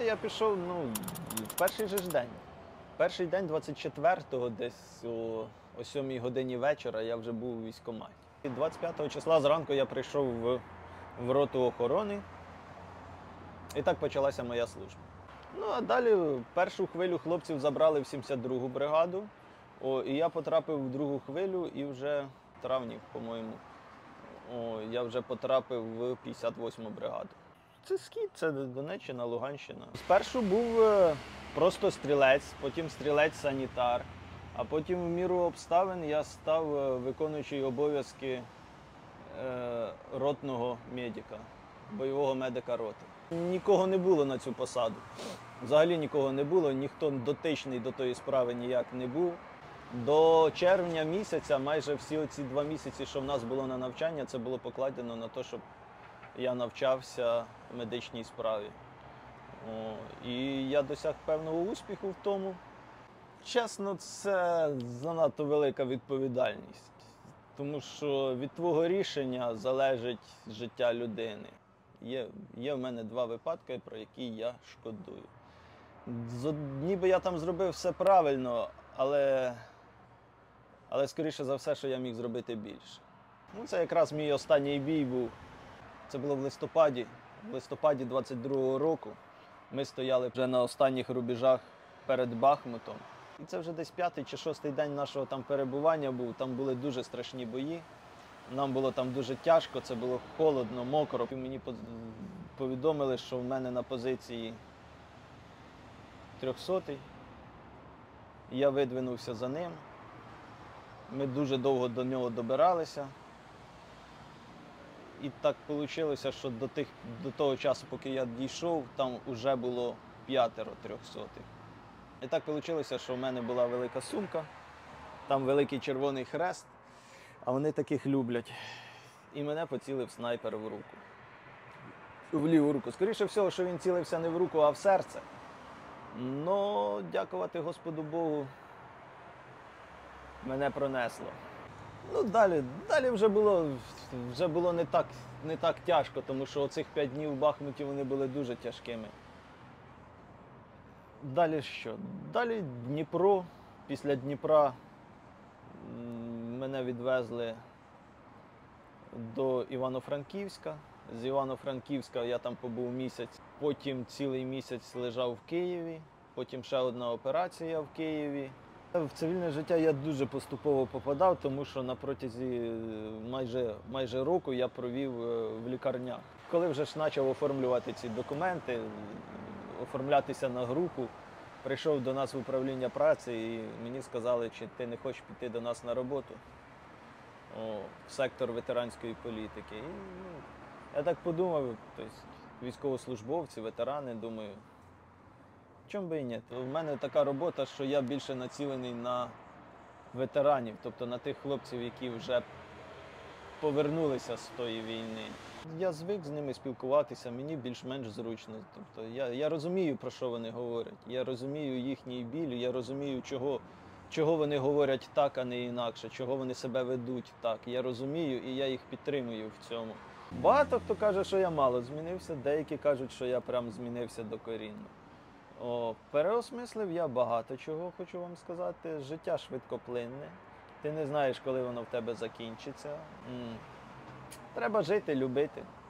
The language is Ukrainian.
я пішов, в перший же ж день. Перший день 24-го, десь о 7 годині вечора, я вже був у військкоматі. 25 числа зранку я прийшов в роту охорони, і так почалася моя служба. Ну, а далі першу хвилю хлопців забрали в 72-гу бригаду, і я потрапив в другу хвилю, і вже в травні, по-моєму, я вже потрапив в 58-му бригаду. Це Схід, це Донеччина, Луганщина. Спершу був просто стрілець, потім стрілець-санітар, а потім в міру обставин я став виконуючий обов'язки ротного медика, бойового медика роти. Нікого не було на цю посаду. Взагалі нікого не було, ніхто дотичний до тої справи ніяк не був. До червня місяця, майже всі оці 2 місяці, що в нас було на навчання, це було покладено на те, щоб я навчався в медичній справі. І я досяг певного успіху в тому. Чесно, це занадто велика відповідальність, тому що від твого рішення залежить життя людини. Є в мене 2 випадки, про які я шкодую. Ніби я там зробив все правильно, але скоріше за все, що я міг зробити більше. Це якраз мій останній бій був. Це було в листопаді 22-го року. Ми стояли вже на останніх рубежах перед Бахмутом. І це вже десь 5-й чи 6-й день нашого там перебування був. Там були дуже страшні бої. Нам було там дуже тяжко, це було холодно, мокро. І мені повідомили, що в мене на позиції 300-й. Я видвинувся за ним. Ми дуже довго до нього добиралися. І так вийшло, що до того часу, поки я дійшов, там вже було 5 300-х. І так вийшло, що в мене була велика сумка, там великий червоний хрест, а вони таких люблять. І мене поцілив снайпер в руку. В ліву руку. Скоріше всього, що він цілився не в руку, а в серце. Но, дякувати Господу Богу, мене пронесло. Далі вже було не так тяжко, тому що оцих 5 днів в Бахмуті вони були дуже тяжкими. Далі що? Далі Дніпро. Після Дніпра мене відвезли до Івано-Франківська. З Івано-Франківська я там побув місяць, потім цілий місяць лежав в Києві, потім ще одна операція в Києві. В цивільне життя я дуже поступово попадав, тому що на протязі майже року я провів в лікарнях. Коли вже ж почав оформлювати ці документи, оформлятися на групу, прийшов до нас в управління праці і мені сказали, чи ти не хочеш піти до нас на роботу в сектор ветеранської політики. І, я так подумав, тобто, військовослужбовці, ветерани, думаю, чому би і ні? У мене така робота, що я більше націлений на ветеранів, тобто на тих хлопців, які вже повернулися з тої війни. Я звик з ними спілкуватися, мені більш-менш зручно. Тобто я розумію, про що вони говорять, я розумію їхній біль, я розумію, чого вони говорять так, а не інакше, чого вони себе ведуть так. Я розумію і я їх підтримую в цьому. Багато хто каже, що я мало змінився, деякі кажуть, що я прям змінився докорінно. Переосмислив я багато чого, хочу вам сказати. Життя швидкоплинне. Ти не знаєш, коли воно в тебе закінчиться. Треба жити, любити.